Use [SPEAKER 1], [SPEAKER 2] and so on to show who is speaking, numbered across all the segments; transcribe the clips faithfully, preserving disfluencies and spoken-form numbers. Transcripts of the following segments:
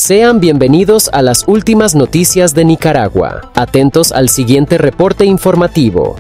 [SPEAKER 1] Sean bienvenidos a las últimas noticias de Nicaragua. Atentos al siguiente reporte informativo.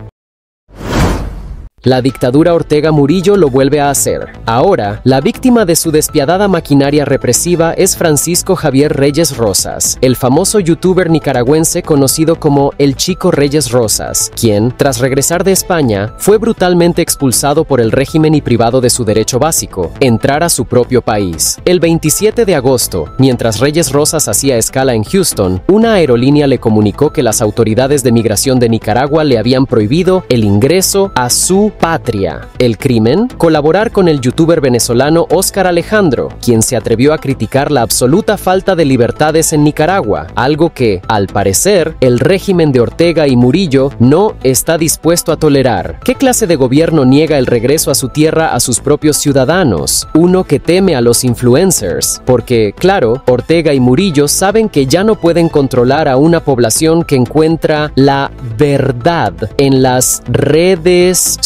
[SPEAKER 1] La dictadura Ortega Murillo lo vuelve a hacer. Ahora, la víctima de su despiadada maquinaria represiva es Francisco Javier Reyes Rosas, el famoso youtuber nicaragüense conocido como el Chico Reyes Rosas, quien, tras regresar de España, fue brutalmente expulsado por el régimen y privado de su derecho básico, entrar a su propio país. El veintisiete de agosto, mientras Reyes Rosas hacía escala en Houston, una aerolínea le comunicó que las autoridades de migración de Nicaragua le habían prohibido el ingreso a su patria. El crimen, colaborar con el youtuber venezolano Óscar Alejandro, quien se atrevió a criticar la absoluta falta de libertades en Nicaragua, algo que, al parecer, el régimen de Ortega y Murillo no está dispuesto a tolerar. ¿Qué clase de gobierno niega el regreso a su tierra a sus propios ciudadanos? Uno que teme a los influencers, porque, claro, Ortega y Murillo saben que ya no pueden controlar a una población que encuentra la verdad en las redes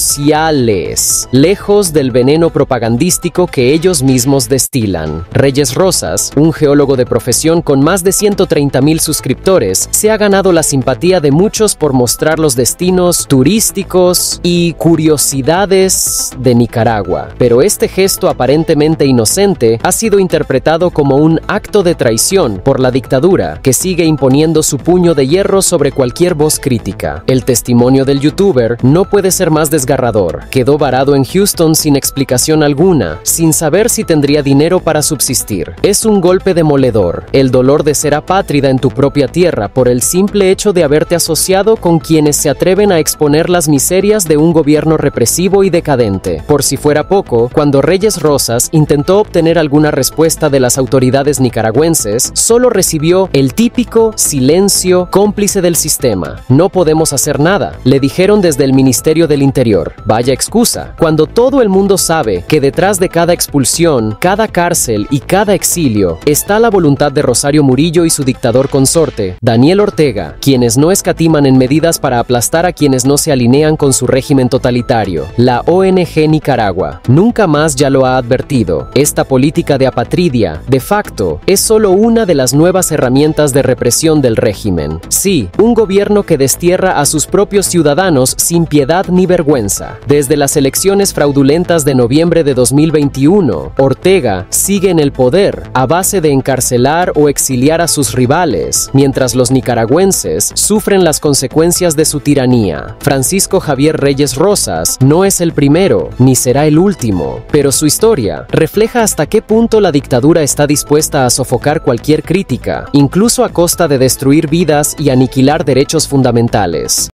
[SPEAKER 1] sociales, lejos del veneno propagandístico que ellos mismos destilan. Reyes Rosas, un geólogo de profesión con más de ciento treinta mil suscriptores, se ha ganado la simpatía de muchos por mostrar los destinos turísticos y curiosidades de Nicaragua. Pero este gesto aparentemente inocente ha sido interpretado como un acto de traición por la dictadura, que sigue imponiendo su puño de hierro sobre cualquier voz crítica. El testimonio del youtuber no puede ser más desgarrador. Quedó varado en Houston sin explicación alguna, sin saber si tendría dinero para subsistir. Es un golpe demoledor, el dolor de ser apátrida en tu propia tierra por el simple hecho de haberte asociado con quienes se atreven a exponer las miserias de un gobierno represivo y decadente. Por si fuera poco, cuando Reyes Rosas intentó obtener alguna respuesta de las autoridades nicaragüenses, solo recibió el típico silencio cómplice del sistema. No podemos hacer nada, le dijeron desde el Ministerio del Interior. Vaya excusa, cuando todo el mundo sabe que detrás de cada expulsión, cada cárcel y cada exilio está la voluntad de Rosario Murillo y su dictador consorte, Daniel Ortega, quienes no escatiman en medidas para aplastar a quienes no se alinean con su régimen totalitario. La O N G Nicaragua nunca más ya lo ha advertido. Esta política de apatridia, de facto, es solo una de las nuevas herramientas de represión del régimen. Sí, un gobierno que destierra a sus propios ciudadanos sin piedad ni vergüenza. Desde las elecciones fraudulentas de noviembre de dos mil veintiuno, Ortega sigue en el poder a base de encarcelar o exiliar a sus rivales, mientras los nicaragüenses sufren las consecuencias de su tiranía. Francisco Javier Reyes Rosas no es el primero, ni será el último, pero su historia refleja hasta qué punto la dictadura está dispuesta a sofocar cualquier crítica, incluso a costa de destruir vidas y aniquilar derechos fundamentales.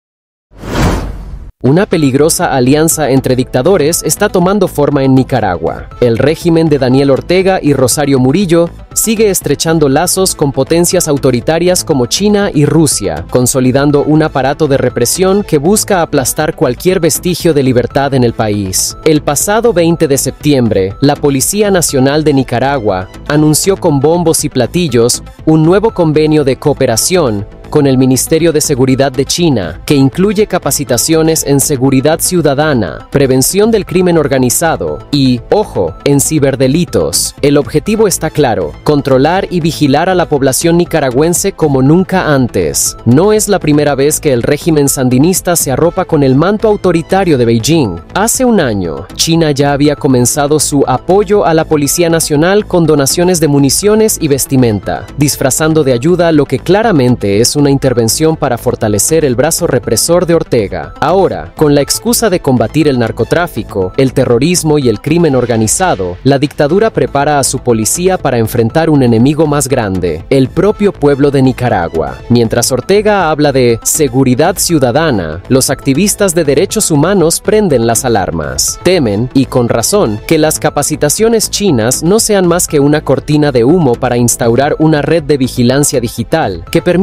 [SPEAKER 1] Una peligrosa alianza entre dictadores está tomando forma en Nicaragua. El régimen de Daniel Ortega y Rosario Murillo sigue estrechando lazos con potencias autoritarias como China y Rusia, consolidando un aparato de represión que busca aplastar cualquier vestigio de libertad en el país. El pasado veinte de septiembre, la Policía Nacional de Nicaragua anunció con bombos y platillos un nuevo convenio de cooperación con el Ministerio de Seguridad de China, que incluye capacitaciones en seguridad ciudadana, prevención del crimen organizado y, ojo, en ciberdelitos. El objetivo está claro: controlar y vigilar a la población nicaragüense como nunca antes. No es la primera vez que el régimen sandinista se arropa con el manto autoritario de Beijing. Hace un año, China ya había comenzado su apoyo a la Policía Nacional con donaciones de municiones y vestimenta, disfrazando de ayuda lo que claramente es una intervención para fortalecer el brazo represor de Ortega. Ahora, con la excusa de combatir el narcotráfico, el terrorismo y el crimen organizado, la dictadura prepara a su policía para enfrentar un enemigo más grande, el propio pueblo de Nicaragua. Mientras Ortega habla de seguridad ciudadana, los activistas de derechos humanos prenden las alarmas. Temen, y con razón, que las capacitaciones chinas no sean más que una cortina de humo para instaurar una red de vigilancia digital que permita a la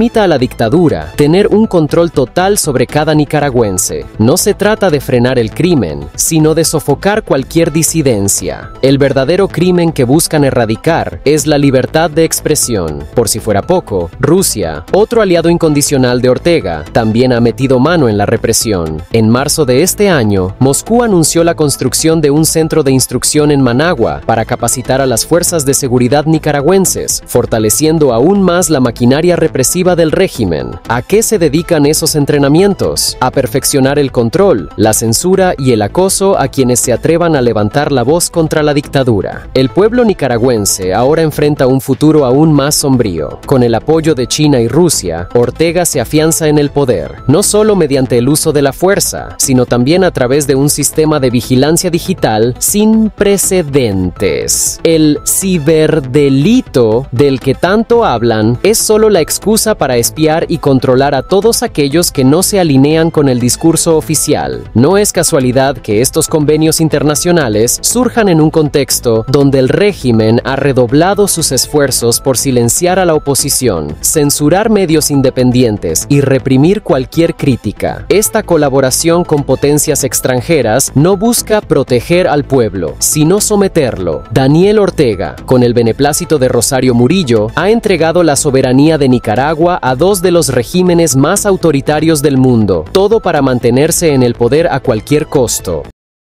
[SPEAKER 1] dictadura, tener un control total sobre cada nicaragüense. No se trata de frenar el crimen, sino de sofocar cualquier disidencia. El verdadero crimen que buscan erradicar es la libertad de expresión. Por si fuera poco, Rusia, otro aliado incondicional de Ortega, también ha metido mano en la represión. En marzo de este año, Moscú anunció la construcción de un centro de instrucción en Managua para capacitar a las fuerzas de seguridad nicaragüenses, fortaleciendo aún más la maquinaria represiva del régimen. ¿A qué se dedican esos entrenamientos? A perfeccionar el control, la censura y el acoso a quienes se atrevan a levantar la voz contra la dictadura. El pueblo nicaragüense ahora enfrenta un futuro aún más sombrío. Con el apoyo de China y Rusia, Ortega se afianza en el poder, no solo mediante el uso de la fuerza, sino también a través de un sistema de vigilancia digital sin precedentes. El ciberdelito del que tanto hablan es solo la excusa para espiar y controlar a todos aquellos que no se alinean con el discurso oficial. No es casualidad que estos convenios internacionales surjan en un contexto donde el régimen ha redoblado sus esfuerzos por silenciar a la oposición, censurar medios independientes y reprimir cualquier crítica. Esta colaboración con potencias extranjeras no busca proteger al pueblo, sino someterlo. Daniel Ortega, con el beneplácito de Rosario Murillo, ha entregado la soberanía de Nicaragua a dos de los regímenes más autoritarios del mundo, todo para mantenerse en el poder a cualquier costo.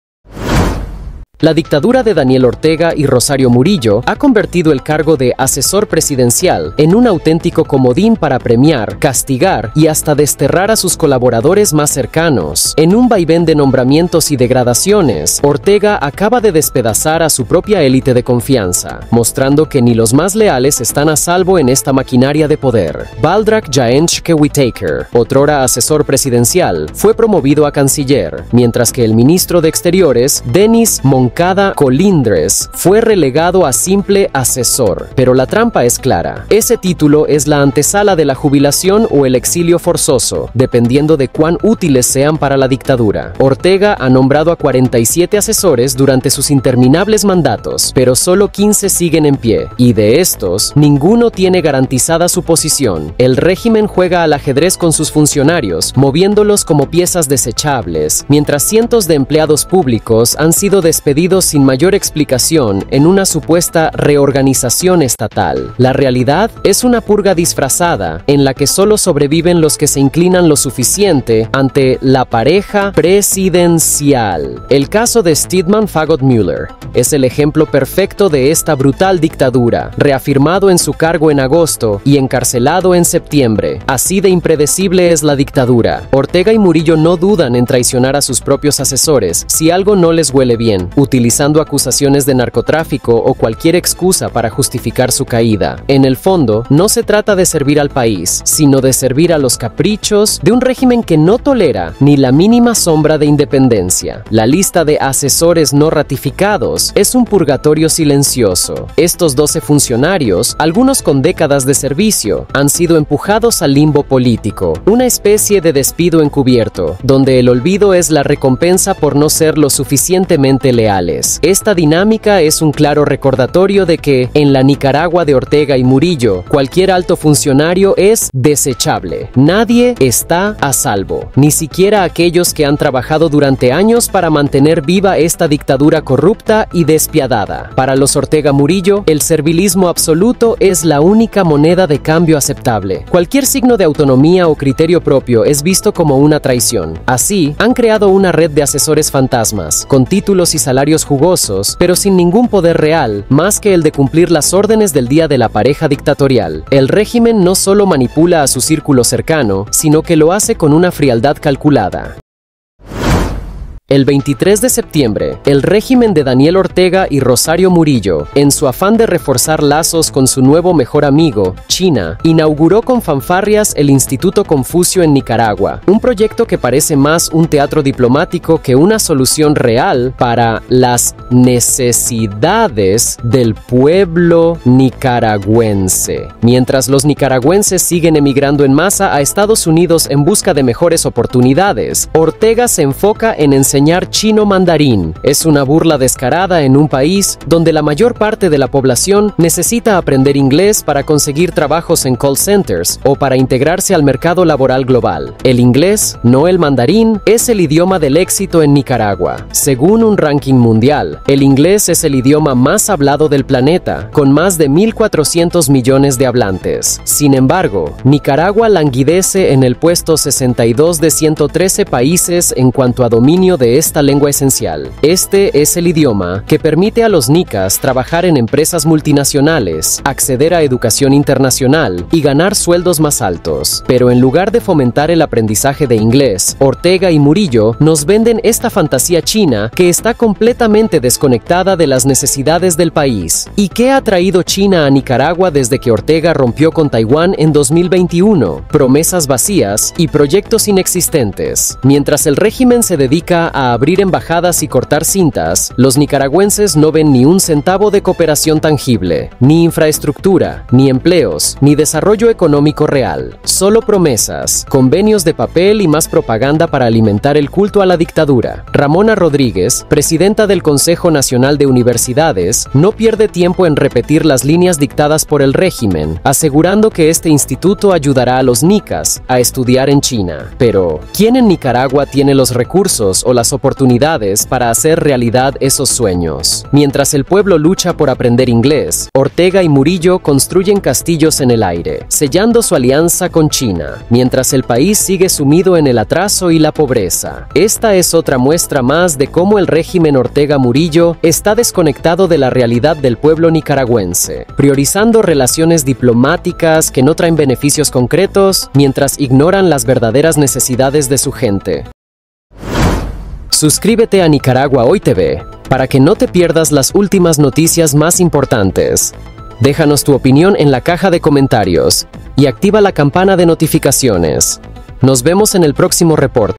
[SPEAKER 1] La dictadura de Daniel Ortega y Rosario Murillo ha convertido el cargo de asesor presidencial en un auténtico comodín para premiar, castigar y hasta desterrar a sus colaboradores más cercanos. En un vaivén de nombramientos y degradaciones, Ortega acaba de despedazar a su propia élite de confianza, mostrando que ni los más leales están a salvo en esta maquinaria de poder. Baldrak Jaenchke Whitaker, otrora asesor presidencial, fue promovido a canciller, mientras que el ministro de Exteriores, Denis Moncada Colindres, fue relegado a simple asesor. Pero la trampa es clara. Ese título es la antesala de la jubilación o el exilio forzoso, dependiendo de cuán útiles sean para la dictadura. Ortega ha nombrado a cuarenta y siete asesores durante sus interminables mandatos, pero solo quince siguen en pie, y de estos, ninguno tiene garantizada su posición. El régimen juega al ajedrez con sus funcionarios, moviéndolos como piezas desechables, mientras cientos de empleados públicos han sido despedidos sin mayor explicación en una supuesta reorganización estatal. La realidad es una purga disfrazada en la que solo sobreviven los que se inclinan lo suficiente ante la pareja presidencial. El caso de Steedman Fagot Müller es el ejemplo perfecto de esta brutal dictadura, reafirmado en su cargo en agosto y encarcelado en septiembre. Así de impredecible es la dictadura. Ortega y Murillo no dudan en traicionar a sus propios asesores si algo no les huele bien, utilizando acusaciones de narcotráfico o cualquier excusa para justificar su caída. En el fondo, no se trata de servir al país, sino de servir a los caprichos de un régimen que no tolera ni la mínima sombra de independencia. La lista de asesores no ratificados es un purgatorio silencioso. Estos doce funcionarios, algunos con décadas de servicio, han sido empujados al limbo político, una especie de despido encubierto, donde el olvido es la recompensa por no ser lo suficientemente leales. Esta dinámica es un claro recordatorio de que, en la Nicaragua de Ortega y Murillo, cualquier alto funcionario es desechable. Nadie está a salvo, ni siquiera aquellos que han trabajado durante años para mantener viva esta dictadura corrupta y despiadada. Para los Ortega Murillo, el servilismo absoluto es la única moneda de cambio aceptable. Cualquier signo de autonomía o criterio propio es visto como una traición. Así, han creado una red de asesores fantasmas, con títulos y salarios jugosos, pero sin ningún poder real, más que el de cumplir las órdenes del día de la pareja dictatorial. El régimen no solo manipula a su círculo cercano, sino que lo hace con una frialdad calculada. El veintitrés de septiembre, el régimen de Daniel Ortega y Rosario Murillo, en su afán de reforzar lazos con su nuevo mejor amigo, China, inauguró con fanfarrias el Instituto Confucio en Nicaragua, un proyecto que parece más un teatro diplomático que una solución real para las necesidades del pueblo nicaragüense. Mientras los nicaragüenses siguen emigrando en masa a Estados Unidos en busca de mejores oportunidades, Ortega se enfoca en enseñar enseñar chino mandarín. Es una burla descarada en un país donde la mayor parte de la población necesita aprender inglés para conseguir trabajos en call centers o para integrarse al mercado laboral global. El inglés, no el mandarín, es el idioma del éxito en Nicaragua. Según un ranking mundial, el inglés es el idioma más hablado del planeta, con más de mil cuatrocientos millones de hablantes. Sin embargo, Nicaragua languidece en el puesto sesenta y dos de ciento trece países en cuanto a dominio de esta lengua esencial. Este es el idioma que permite a los nicas trabajar en empresas multinacionales, acceder a educación internacional y ganar sueldos más altos. Pero en lugar de fomentar el aprendizaje de inglés, Ortega y Murillo nos venden esta fantasía china que está completamente desconectada de las necesidades del país. ¿Y qué ha traído China a Nicaragua desde que Ortega rompió con Taiwán en dos mil veintiuno? Promesas vacías y proyectos inexistentes. Mientras el régimen se dedica a abrir embajadas y cortar cintas, los nicaragüenses no ven ni un centavo de cooperación tangible, ni infraestructura, ni empleos, ni desarrollo económico real. Solo promesas, convenios de papel y más propaganda para alimentar el culto a la dictadura. Ramona Rodríguez, presidenta del Consejo Nacional de Universidades, no pierde tiempo en repetir las líneas dictadas por el régimen, asegurando que este instituto ayudará a los nicas a estudiar en China. Pero, ¿quién en Nicaragua tiene los recursos o las oportunidades para hacer realidad esos sueños? Mientras el pueblo lucha por aprender inglés, Ortega y Murillo construyen castillos en el aire, sellando su alianza con China, mientras el país sigue sumido en el atraso y la pobreza. Esta es otra muestra más de cómo el régimen Ortega Murillo está desconectado de la realidad del pueblo nicaragüense, priorizando relaciones diplomáticas que no traen beneficios concretos mientras ignoran las verdaderas necesidades de su gente. Suscríbete a Nicaragua Hoy T V para que no te pierdas las últimas noticias más importantes. Déjanos tu opinión en la caja de comentarios y activa la campana de notificaciones. Nos vemos en el próximo reporte.